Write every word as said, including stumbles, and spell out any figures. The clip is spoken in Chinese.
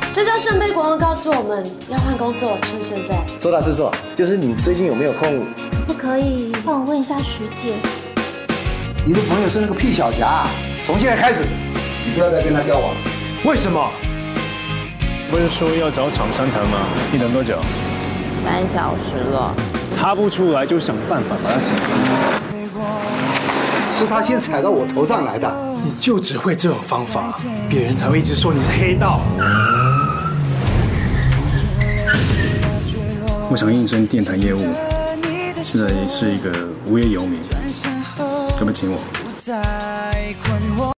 这叫圣杯国王告诉我们要换工作，趁现在。 说大是说，就是你最近有没有空？ 不可以帮我问一下徐姐？ 你的朋友是那个屁小夹，从现在开始，你不要再跟他交往。 为什么？不是说要找厂商谈吗？你等多久？ 三小时了。 他不出来就想办法把他洗掉。 是他先踩到我头上来的。 你就只会这种方法，别人才会一直说你是黑道。 我想应征电台业务，现在是一个无业游民，可不可以请我？